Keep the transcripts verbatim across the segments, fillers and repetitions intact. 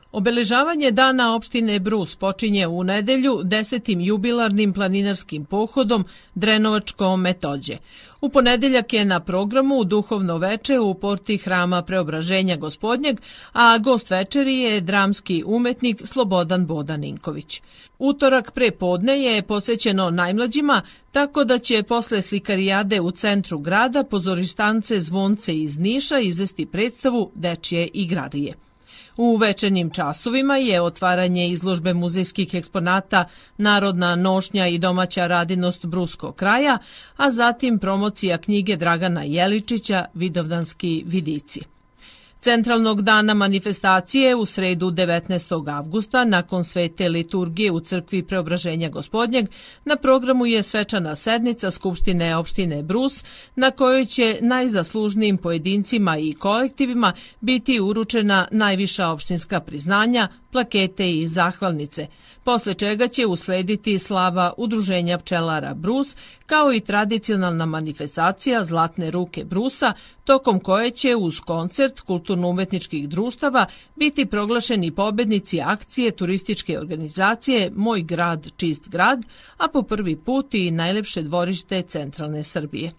Obeležavanje Dana opštine Brus počinje u nedelju desetim jubilarnim planinarskim pohodom Drenovačkom Metođe. U ponedeljak je na programu duhovno veče u porti Hrama Preobraženja Gospodnjeg, a gost večeri je dramski umetnik Slobodan Bodaninković. Utorak pre podne je posvećeno najmlađima, tako da će posle slikarijade u centru grada pozoristance Zvonce iz Niša izvesti predstavu Dečje igrarije. U večernjim časovima je otvaranje izložbe muzejskih eksponata Narodna nošnja i domaća radinost Bruskog kraja, a zatim promocija knjige Dragana Jeličića Vidovdanski vidici. Centralnog dana manifestacije u sredu devetnaestog avgusta, nakon svete liturgije u crkvi Preobraženja Gospodnjeg, na programu je svečana sednica Skupštine opštine Brus, na kojoj će najzaslužnijim pojedincima i kolektivima biti uručena najviša opštinska priznanja, plakete i zahvalnice, posle čega će uslediti slava Udruženja pčelara Brus, kao i tradicionalna manifestacija Zlatne ruke Brusa, tokom koje će uz koncert kulturno-umetničkih društava biti proglašeni pobednici akcije turističke organizacije Moj grad, čist grad, a po prvi put i najlepše dvorište centralne Srbije.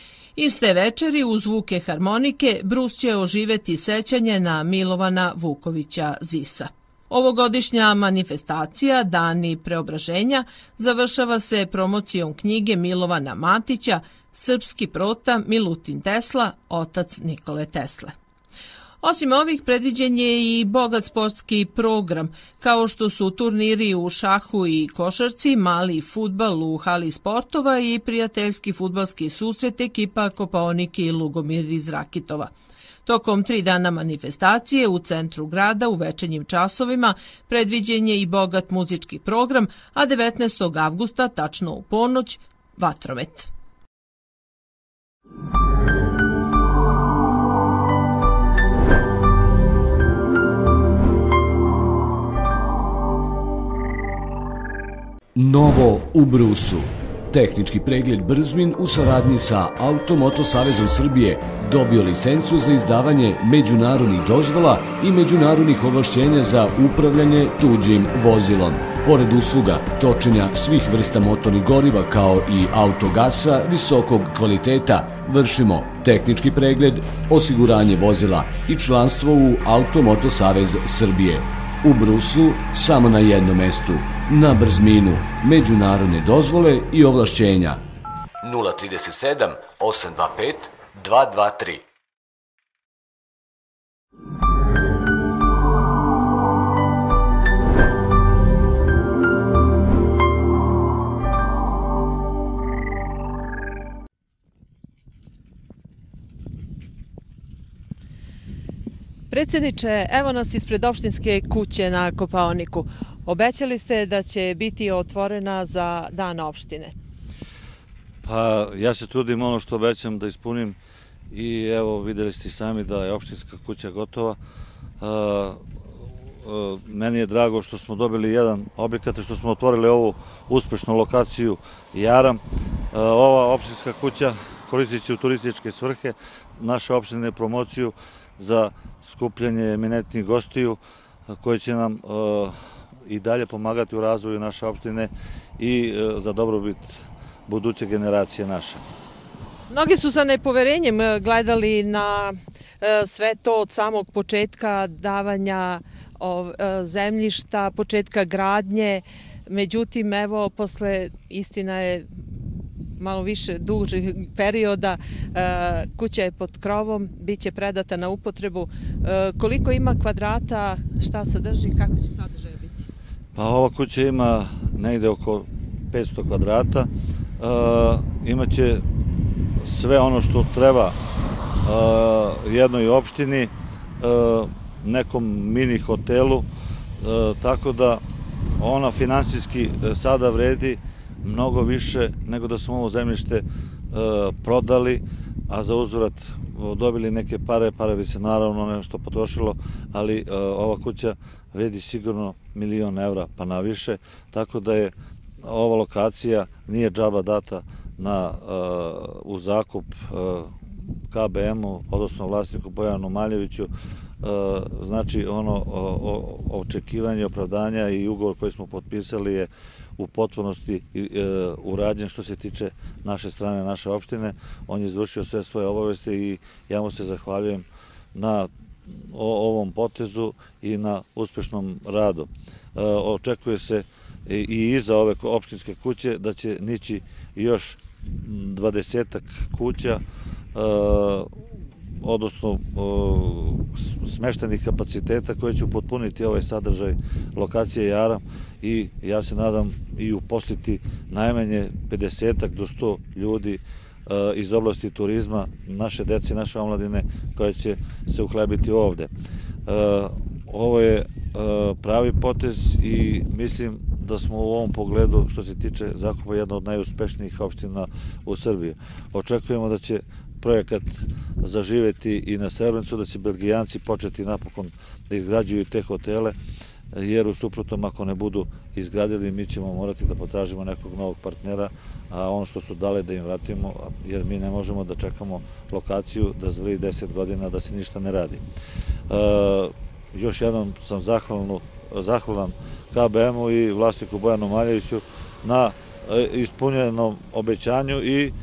Iste večeri uz zvuke harmonike Brus će oživeti sećanje na Milovana Vukovića Zisa. Ovogodišnja manifestacija Dani preobraženja završava se promocijom knjige Milovana Matića Srpski prota Milutin Tesla, otac Nikole Tesle. Osim ovih, predviđen je i bogat sportski program, kao što su turniri u šahu i košarci, mali fudbal u hali sportova i prijateljski fudbalski susret ekipa Kopaonik i Lugomir iz Rakitova. Tokom tri dana manifestacije u centru grada u večernjim časovima predviđen je i bogat muzički program, a devetnaestog avgusta, tačno u ponoć, vatromet. Novo u Brusu. Tehnički pregled Brzmin u saradnji sa Automoto Savezom Srbije dobio licencu za izdavanje međunarodnih dozvola i međunarodnih ovlašćenja za upravljanje tuđim vozilom. Pored usluga točenja svih vrsta motornih goriva kao i autogasa visokog kvaliteta, vršimo tehnički pregled, osiguranje vozila i članstvo u Automoto Savez Srbije. U Brusu samo na jednom mestu, na Brzminu, međunarodne dozvole i ovlašćenja. nula tri sedam osam dva pet dva dva tri. Predsjedniče, evo nas ispred opštinske kuće na Kopaoniku. Obećali ste da će biti otvorena za dan opštine. Pa ja se trudim ono što obećam da ispunim i evo vidjeli ste sami da je opštinska kuća gotova. Meni je drago što smo dobili jedan objekat i što smo otvorili ovu uspešnu lokaciju Jaram. Ova opštinska kuća koristit će u turističke svrhe naše opštine promociju za skupljanje eminentnih gostiju koji će nam i dalje pomagati u razvoju naše opštine i za dobrobit buduće generacije naše. Mnogi su sa nepoverenjem gledali na sve to od samog početka davanja zemljišta, početka gradnje. Međutim, evo, posle, istina je malo više dužih perioda, kuća je pod krovom, bit će predata na upotrebu. Koliko ima kvadrata, šta sadrži, kako će sadržaj biti? Pa ova kuća ima negde oko petsto kvadrata. Imaće sve ono što treba jednoj opštini, nekom mini hotelu, tako da ona finansijski sada vredi mnogo više nego da smo ovo zemljište prodali, a za uzvrat dobili neke pare, pare bi se naravno nešto potrošilo, ali ova kuća vredi sigurno milion evra pa na više, tako da je ova lokacija nije džaba data u zakup K B M-u, odnosno vlasniku Bojanu Maljeviću, znači ono očekivanje, opravdanja i ugovor koji smo potpisali je u potpunosti urađen što se tiče naše strane, naše opštine. On je izvršio sve svoje obaveze i ja mu se zahvaljujem na ovom potezu i na uspešnom radu. Očekuje se i iza ove opštinske kuće da će nići još dvadesetak kuća, odnosno smeštenih kapaciteta koje će upotpuniti ovaj sadržaj lokacije Jara i ja se nadam i uposliti najmanje pedesetak do sto ljudi iz oblasti turizma, naše dece, naše omladine koje će se uhlebiti ovde. Ovo je pravi potez i mislim da smo u ovom pogledu, što se tiče zakupa, jedna od najuspešnijih opština u Srbiji. Očekujemo da će projekat zaživeti i na Srebrenicu, da će Belgijanci početi napokon da izgrađuju te hotele, jer u suprotnom ako ne budu izgradili mi ćemo morati da potražimo nekog novog partnera, a ono što su dale da im vratimo, jer mi ne možemo da čekamo lokaciju da zvrji deset godina da se ništa ne radi. Još jednom sam zahvalan K B M-u i vlasniku Bojanu Maljeviću na ispunjenom obećanju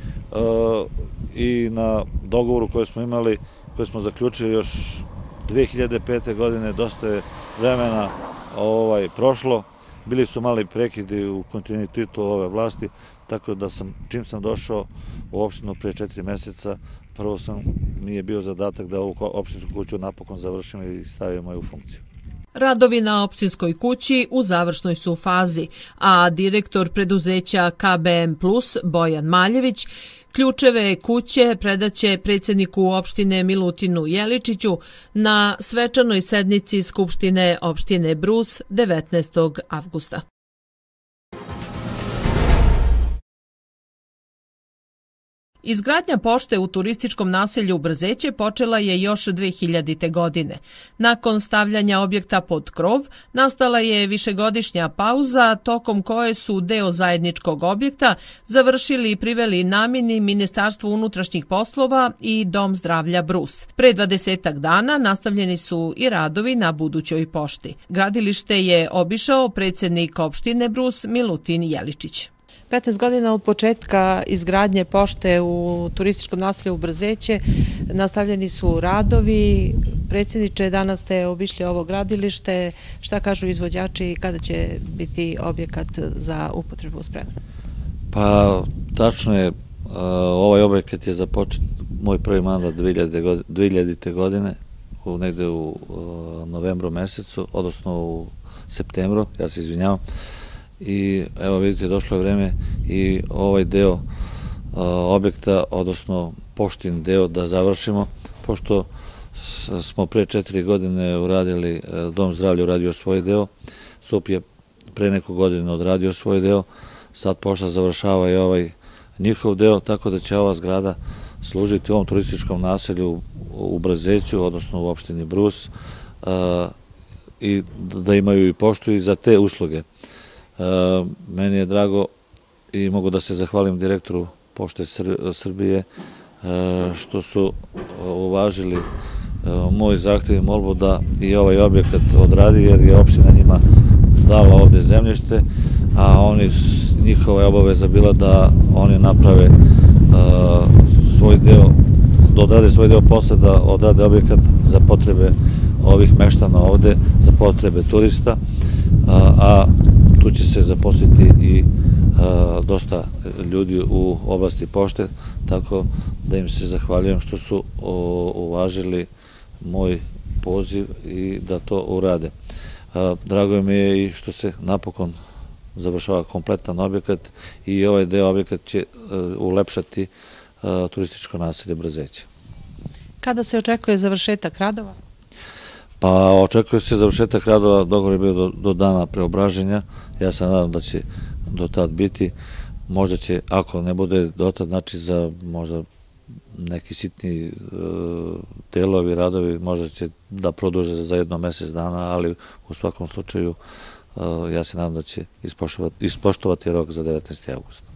i na dogovoru koji smo imali, koji smo zaključili još dve hiljade pete. godine, dosta je vremena prošlo, bili su mali prekidi u kontinuitetu ove vlasti, tako da sam, čim sam došao u opštinu pre četiri meseca, prvo sam, mi je bio zadatak da ovu opštinsku kuću napokon završimo i stavimo je u funkciju. Radovi na opštinskoj kući u završnoj su fazi, a direktor preduzeća K B M plus Bojan Maljević ključeve kuće predaće predsjedniku opštine Milutinu Jeličiću na svečanoj sednici Skupštine opštine Brus devetnaestog avgusta. Izgradnja pošte u turističkom naselju Brzeće počela je još dve hiljadite. godine. Nakon stavljanja objekta pod krov, nastala je višegodišnja pauza tokom koje su deo zajedničkog objekta završili i priveli namjeni Ministarstvo unutrašnjih poslova i Dom zdravlja Brus. Pre dvadesetak dana nastavljeni su i radovi na budućoj pošti. Gradilište je obišao predsjednik opštine Brus Milutin Jeličić. petnaest godina od početka izgradnje pošte u turističkom naselju u Brzeće nastavljeni su radovi. Predsjedniče, danas ste obišli ovo gradilište. Šta kažu izvođači i kada će biti objekat za upotrebu spreman? Pa, tačno je, ovaj objekat je započet, moj prvi mandat dve hiljadite. godine, negde u novembru mesecu, odnosno u septembru, ja se izvinjavam. I evo vidite, došlo je vreme i ovaj deo objekta, odnosno poštin deo da završimo, pošto smo pre četiri godine uradili, Dom zdravlja uradio svoj deo, S U P je pre neku godinu odradio svoj deo, sad pošta završava i ovaj njihov deo, tako da će ova zgrada služiti ovom turističkom naselju u Brzeću, odnosno u opštini Brus, i da imaju i poštu i za te usluge. Meni je drago i mogu da se zahvalim direktoru Pošte Srbije što su uvažili moj zahtev i molbu da i ovaj objekat odradi, jer je opština njima dala ovde zemljište, a oni, njihova je obaveza bila da oni naprave svoj deo, da odrade svoj deo posla, da odrade objekat za potrebe ovih meštana ovde, za potrebe turista, a tu će se zaposliti i dosta ljudi u oblasti pošte, tako da im se zahvaljujem što su uvažili moj poziv i da to urade. Drago mi je i što se napokon završava kompletan objekat i ovaj deo objekat će ulepšati turističko naselje Brzeće. Kada se očekuje završetak radova? Pa očekuje se završetak radova, dogovor je bio do dana preobraženja, ja se nadam da će do tad biti, možda će, ako ne bude do tad, znači za možda neki sitni delovi, radovi, možda će da produže za jedno mesec dana, ali u svakom slučaju ja se nadam da će ispoštovati rok za devetnaesti avgust.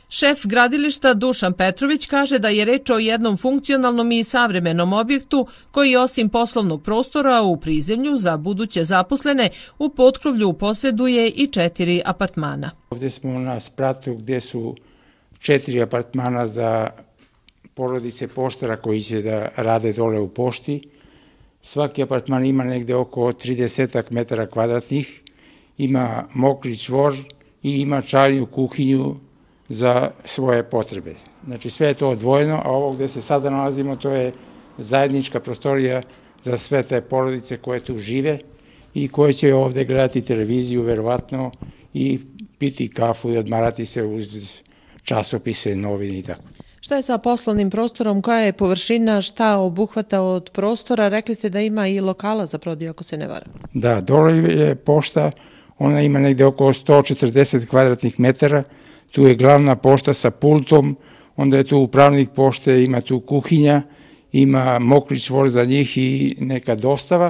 Šef gradilišta Dušan Petrović kaže da je reč o jednom funkcionalnom i savremenom objektu koji osim poslovnog prostora u prizemlju za buduće zaposlene u potkrovlju posjeduje i četiri apartmana. Ovdje smo na spratu gdje su četiri apartmana za porodice poštara koji će da rade dole u pošti. Svaki apartman ima negde oko trideset metara kvadratnih, ima mokri čvor i ima čaljnu kuhinju za svoje potrebe. Znači sve je to odvojeno, a ovo gde se sada nalazimo to je zajednička prostorija za sve te porodice koje tu žive i koje će ovde gledati televiziju verovatno i piti kafu i odmarati se uz časopise, novine i tako. Šta je sa poslovnim prostorom, koja je površina, šta obuhvata od prostora? Rekli ste da ima i lokala za prodaju, ako se ne varam. Da, dole je pošta, ona ima negde oko sto četrdeset kvadratnih metara, tu je glavna pošta sa pultom, onda je tu upravnik pošte, ima tu kuhinja, ima mokri čvor za njih i neka dostava.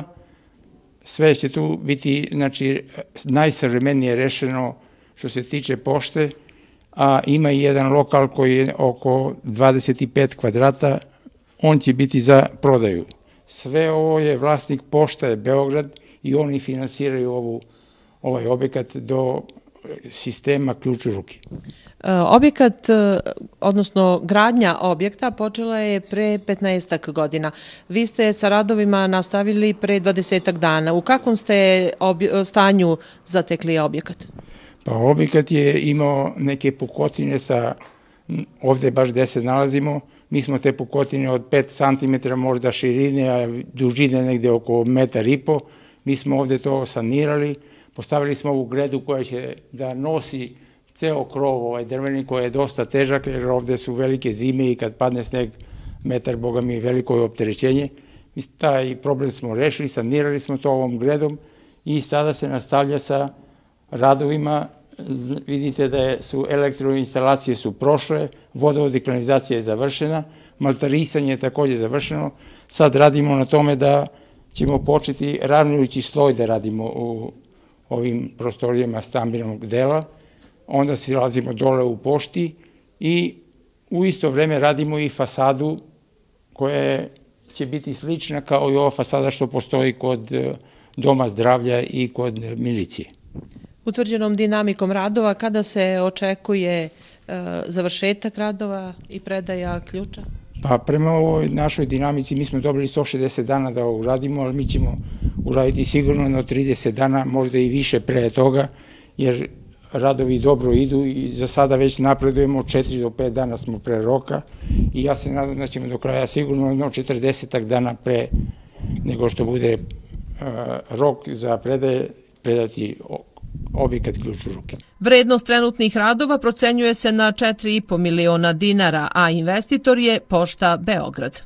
Sve će tu biti, znači, najsavremenije rešeno što se tiče pošte, a ima i jedan lokal koji je oko dvadeset pet kvadrata, on će biti za prodaju. Sve ovo je vlasnik pošta je Beograd i oni finansiraju ovu, ovaj objekat do sistema ključ u ruke. Objekat, odnosno gradnja objekta počela je pre petnaestak godina. Vi ste sa radovima nastavili pre dvadesetak dana. U kakvom ste stanju zatekli objekat? Pa objekat je imao neke pukotine sa, ovde baš gde se nalazimo, mi smo te pukotine od pet centimetara možda širine, a dužine negde oko metar i po, mi smo ovde to sanirali, postavili smo ovu gredu koja će da nosi ceo krov, ovaj drveni koji je dosta težak, jer ovde su velike zime i kad padne sneg, metar, boga mi, veliko je opterećenje. Taj problem smo rešili, sanirali smo to ovom gredom i sada se nastavlja sa radovima. Vidite da su elektroinstalacije su prošle, vodovod i kanalizacija je završena, maltarisanje je takođe završeno. Sad radimo na tome da ćemo početi ravnujući sloj da radimo u ovim prostorijama stambenog dela, onda silazimo dole u pošti i u isto vreme radimo i fasadu koja će biti slična kao i ova fasada što postoji kod Doma zdravlja i kod milicije. Utvrđenom dinamikom radova, kada se očekuje završetak radova i predaja ključa? Pa prema ovoj našoj dinamici mi smo dobili sto šezdeset dana da ovo uradimo, ali mi ćemo uraditi sigurno na trideset dana, možda i više pre toga, jer radovi dobro idu i za sada već napredujemo, četiri do pet dana smo pre roka i ja se nadam da ćemo do kraja sigurno jedno četrdeset dana pre nego što bude rok za predaje, predati objekat ključ u ruke. Vrednost trenutnih radova procenjuje se na četiri i po miliona dinara, a investitor je Pošta Beograd.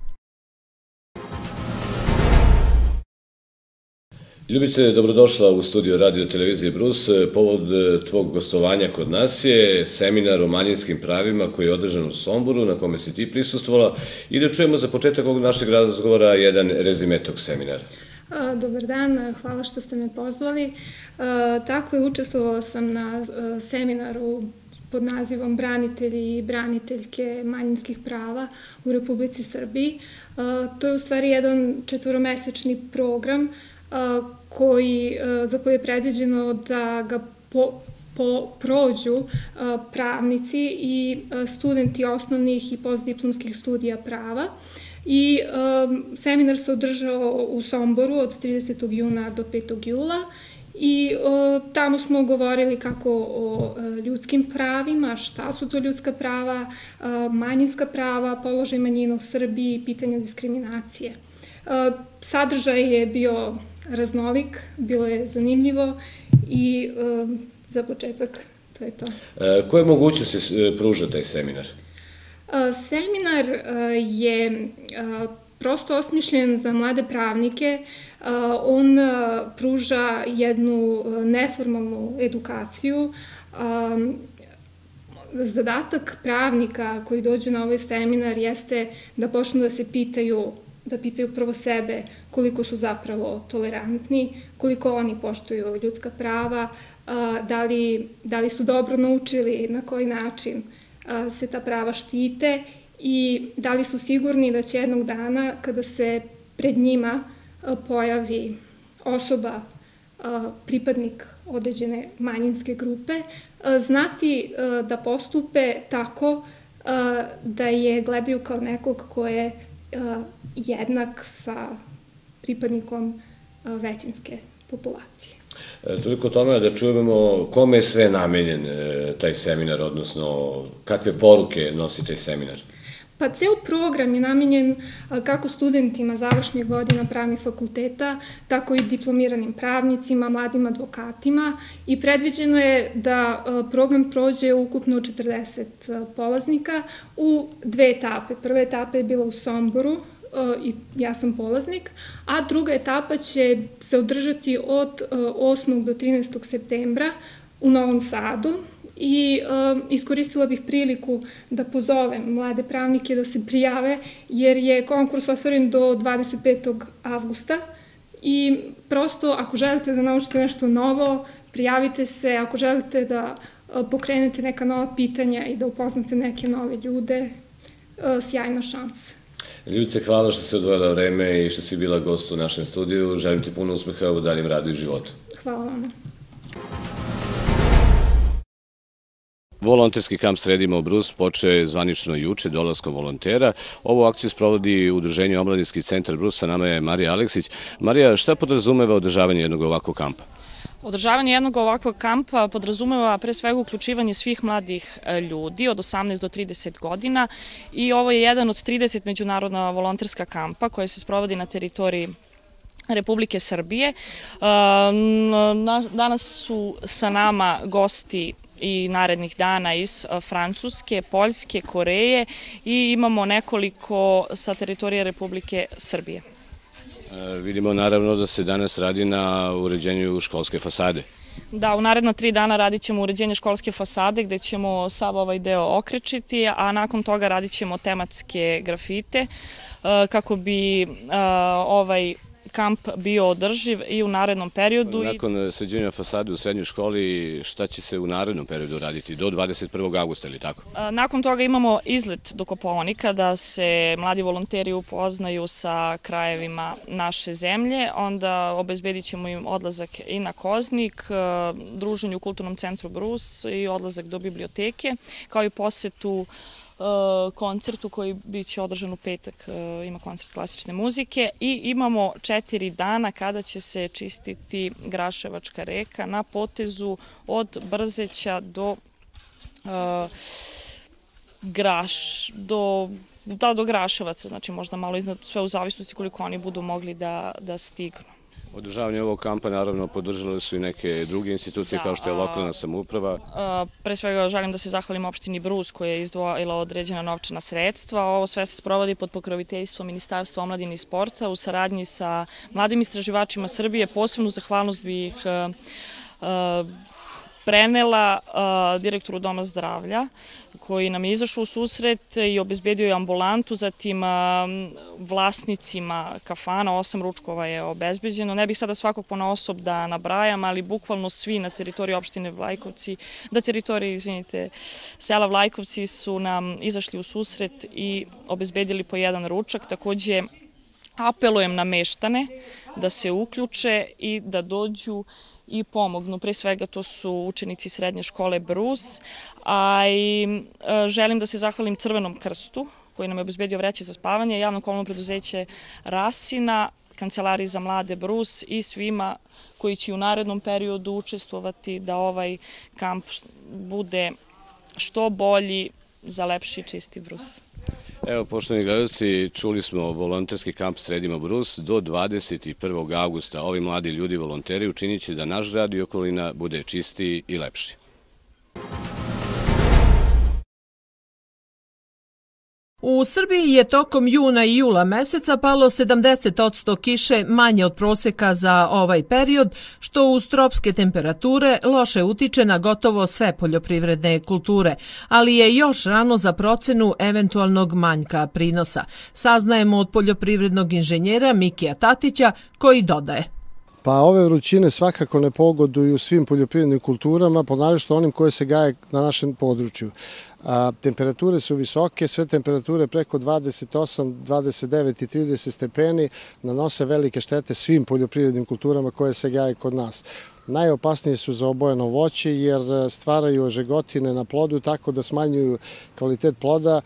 Ljubice, dobrodošla u studio radio televizije Brus. Povod tvog gostovanja kod nas je seminar o manjinskim pravima koji je održan u Somboru, na kome si ti prisustvovala, i da čujemo za početak ovog našeg razgovora jedan rezime tog seminara. Dobar dan, hvala što ste me pozvali. Tako je, učestvovala sam na seminaru pod nazivom Branitelji i braniteljke manjinskih prava u Republici Srbiji. To je u stvari jedan četvoromesečni program koji, za koji je predviđeno da ga po, po, prođu pravnici i studenti osnovnih i postdiplomskih studija prava. I um, seminar se održao u Somboru od tridesetog juna do petog jula i uh, tamo smo govorili kako o uh, ljudskim pravima, šta su to ljudska prava, uh, manjinska prava, položaj manjina u Srbiji, pitanja diskriminacije. Uh, sadržaj je bio raznolik, bilo je zanimljivo i uh, za početak to je to. E, koje mogućnosti pruža taj seminar? Seminar je prosto osmišljen za mlade pravnike. On pruža jednu neformalnu edukaciju. Zadatak pravnika koji dođu na ovaj seminar jeste da počnu da se pitaju, da pitaju prvo sebe koliko su zapravo tolerantni, koliko oni poštuju ljudska prava, da li, da li su dobro naučili, na koji način se ta prava štite i da li su sigurni da će jednog dana kada se pred njima pojavi osoba, pripadnik određene manjinske grupe, znati da postupe tako da je gledaju kao nekog ko je jednak sa pripadnikom većinske populacije. Toliko tome da čujemo kome je sve namenjen taj seminar, odnosno kakve poruke nosi taj seminar? Pa ceo program je namenjen kako studentima završnih godina pravnih fakulteta, tako i diplomiranim pravnicima, mladim advokatima i predviđeno je da program prođe ukupno četrdeset polaznika u dve etape. Prva etapa je bila u Somboru i ja sam polaznik, a druga etapa će se održati od osmog do trinaestog septembra u Novom Sadu. I iskoristila bih priliku da pozovem mlade pravnike da se prijave, jer je konkurs otvoren do dvadeset petog avgusta i prosto ako želite da naučite nešto novo, prijavite se, ako želite da pokrenete neka nova pitanja i da upoznate neke nove ljude, sjajna šansa. Ljubice, hvala što si odvojila vreme i što si bila gost u našem studiju. Želim ti puno uspeha u daljem radu i životu. Hvala vam. Volonterski kamp Sredimo Brus počeo je zvanično juče dolaskom volontera. Ovu akciju sprovodi Udruženje Omladinski centar Brus, sa nama je Marija Aleksić. Marija, šta podrazumeva održavanje jednog ovakvog kampa? Održavanje jednog ovakvog kampa podrazumeva pre svega uključivanje svih mladih ljudi od osamnaest do trideset godina i ovo je jedan od trideset međunarodna volonterska kampa koja se sprovodi na teritoriji Republike Srbije. Danas su sa nama gosti i narednih dana iz Francuske, Poljske, Koreje i imamo nekoliko sa teritorije Republike Srbije. Vidimo naravno da se danas radi na uređenju školske fasade. Da, u naredna tri dana radit ćemo uređenje školske fasade gde ćemo sav ovaj deo okrečiti, a nakon toga radit ćemo tematske grafite kako bi ovaj kamp bio održiv i u narednom periodu. Nakon sređenja fasade u srednjoj školi, šta će se u narednom periodu raditi? Do dvadeset prvog avgusta ili tako? Nakon toga imamo izlet do Kopaonika da se mladi volonteri upoznaju sa krajevima naše zemlje, onda obezbedit ćemo im odlazak i na Koznik, druženje u Kulturnom centru Brus i odlazak do biblioteke, kao i posetu koncertu koji biće održan u petak, ima koncert klasične muzike i imamo četiri dana kada će se čistiti Graševačka reka na potezu od Brzeća do Graš, do da, do Graševaca, znači možda malo iznad, sve u zavisnosti koliko oni budu mogli da, da stignu. Održavanje ovog kampa naravno podržale su i neke druge institucije kao što je lokalna samouprava. Pre svega želim da se zahvalim opštini Brus koja je izdvojila određena novčana sredstva. Ovo sve se sprovodi pod pokroviteljstvom Ministarstva omladine i sporta u saradnji sa mladim istraživačima Srbije. Posebnu zahvalnost bih prenela direktoru Doma zdravlja koji nam je izašao u susret i obezbedio je ambulantu, zatim vlasnicima kafana, osam ručkova je obezbeđeno. Ne bih sada svakog ponaosob da nabrajam, ali bukvalno svi na teritoriji opštine Vlajkovci, na teritoriji, izvinite, sela Vlajkovci su nam izašli u susret i obezbedili po jedan ručak. Takođe, apelujem na meštane da se uključe i da dođu i pomognu. Pre svega to su učenici srednje škole Brus, a i želim da se zahvalim Crvenom krstu koji nam je obezbedio vreće za spavanje, javno komunalno preduzeće Rasina, Kancelariji za mlade Brus i svima koji će u narednom periodu učestvovati da ovaj kamp bude što bolji za lepši i čisti Brus. Evo, poštovani gledalci, čuli smo volonterski kamp Sredimo Brus do dvadeset prvog avgusta. Ovi mladi ljudi volonteri učinit će da naš grad i okolina bude čistiji i lepši. U Srbiji je tokom juna i jula meseca palo sedamdeset posto kiše manje od proseka za ovaj period, što uz tropske temperature loše utiče na gotovo sve poljoprivredne kulture, ali je još rano za procenu eventualnog manjka prinosa. Saznajemo od poljoprivrednog inženjera Mikija Tatića koji dodaje. Pa ove vrućine svakako ne pogoduju svim poljoprivrednim kulturama, ponarešto onim koje se gaje na našem području. A, temperature su visoke, sve temperature preko dvadeset osam, dvadeset devet i trideset stepeni nanose velike štete svim poljoprivrednim kulturama koje se gaje kod nas. Najopasnije su za obojeno voće jer stvaraju žegotine na plodu tako da smanjuju kvalitet ploda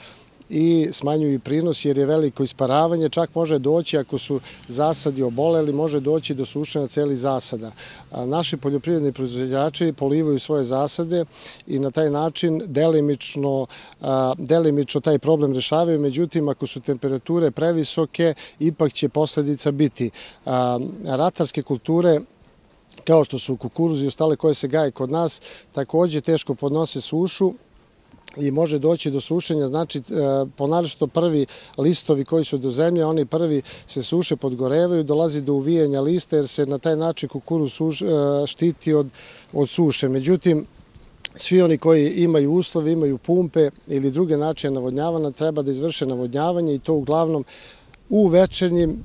i smanjuju i prinos jer je veliko isparavanje, čak može doći ako su zasadi oboleli, može doći do sušenja celih zasada. Naši poljoprivredni proizvođači polivaju svoje zasade i na taj način delimično, delimično taj problem rešavaju, međutim ako su temperature previsoke, ipak će posledica biti. Ratarske kulture kao što su kukuruz i ostale koje se gaje kod nas, takođe teško podnose sušu i može doći do sušenja, znači ponarešto prvi listovi koji su do zemlje, oni prvi se suše, podgorevaju, dolazi do uvijanja lista jer se na taj način kukuruz štiti od, od suše. Međutim, svi oni koji imaju uslove, imaju pumpe ili druge načine navodnjavanja, treba da izvrše navodnjavanje i to uglavnom u večernjim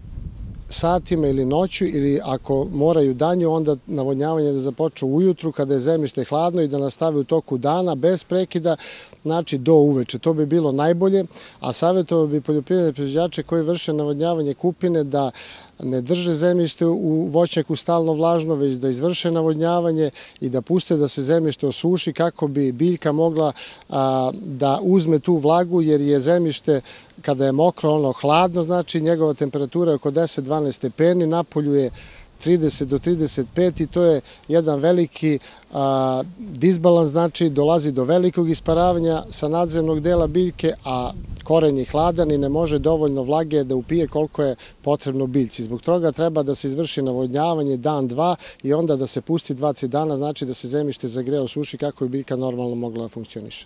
satima ili noću ili ako moraju danju, onda navodnjavanje da započne ujutru kada je zemljište hladno i da nastave u toku dana bez prekida, znači do uveče. To bi bilo najbolje, a savjetovao bi poljoprivredne proizvođače koji vrše navodnjavanje kupine da ne drže zemljište u voćnjaku stalno vlažno, već da izvrše navodnjavanje i da puste da se zemljište osuši kako bi biljka mogla a, da uzme tu vlagu, jer je zemljište kada je mokro, ono hladno, znači njegova temperatura je oko deset do dvanaest stepeni, napolju je trideset do trideset pet i to je jedan veliki a, disbalans, znači dolazi do velikog isparavanja sa nadzemnog dela biljke, a koren je hladan i ne može dovoljno vlage da upije koliko je potrebno biljci. Zbog toga treba da se izvrši navodnjavanje dan, dva i onda da se pusti dva, tri dana, znači da se zemljište zagreje, osuši kako bi biljka normalno mogla da funkcioniše.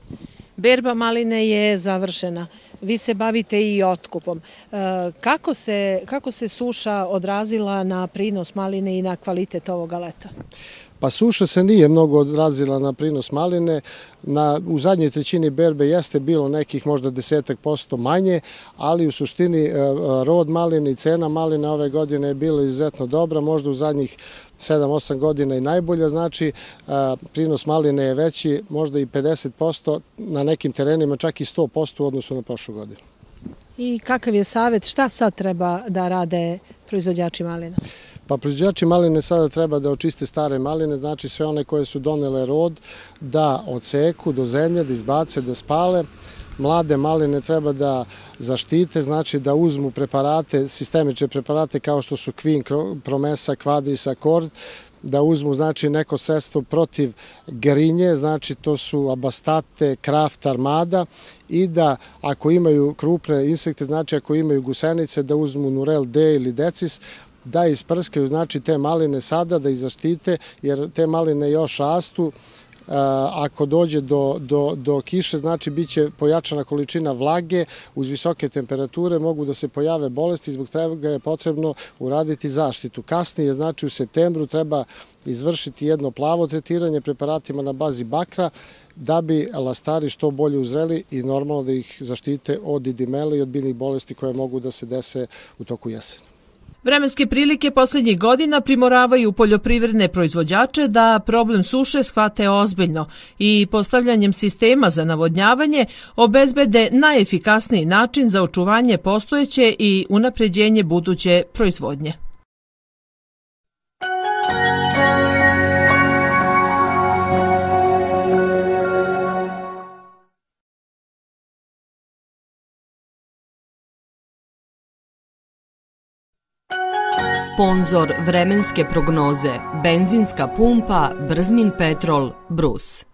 Berba maline je završena. Vi se bavite i otkupom. Kako se, kako se suša odrazila na prinos maline i na kvalitet ovoga leta? Pa suša se nije mnogo odrazila na prinos maline. Na, u zadnjoj trećini berbe jeste bilo nekih možda desetak posto manje, ali u suštini rod maline i cena maline ove godine je bila izuzetno dobra, možda u zadnjih sedam osam godina i najbolja, znači prinos maline je veći, možda i pedeset posto, na nekim terenima čak i sto posto u odnosu na prošlu godinu. I kakav je savjet, šta sad treba da rade proizvođači malina? Pa proizvođači maline sada treba da očiste stare maline, znači sve one koje su donele rod, da odseku do zemlje, da izbace, da spale. Mlade maline treba da zaštite, znači da uzmu preparate, sistemične preparate kao što su Kvin, Promesa, Kvadris, Akord, da uzmu znači neko sredstvo protiv grinje, znači to su Abastate, Kraft, Armada i da ako imaju krupne insekte, znači ako imaju gusenice, da uzmu Nurel D ili Decis, da isprskaju znači te maline sada, da ih zaštite, jer te maline još rastu. Ako dođe do, do, do kiše, znači bit će pojačana količina vlage, uz visoke temperature mogu da se pojave bolesti, zbog toga je potrebno uraditi zaštitu. Kasnije, znači u septembru, treba izvršiti jedno plavo tretiranje preparatima na bazi bakra, da bi lastari što bolje uzreli i normalno da ih zaštite od idimele i od biljnih bolesti koje mogu da se dese u toku jeseni. Vremenske prilike poslednjih godina primoravaju poljoprivredne proizvođače da problem suše shvate ozbiljno i postavljanjem sistema za navodnjavanje obezbede najefikasniji način za očuvanje postojeće i unapređenje buduće proizvodnje. Sponzor vremenske prognoze, benzinska pumpa Brzmin Petrol Brus.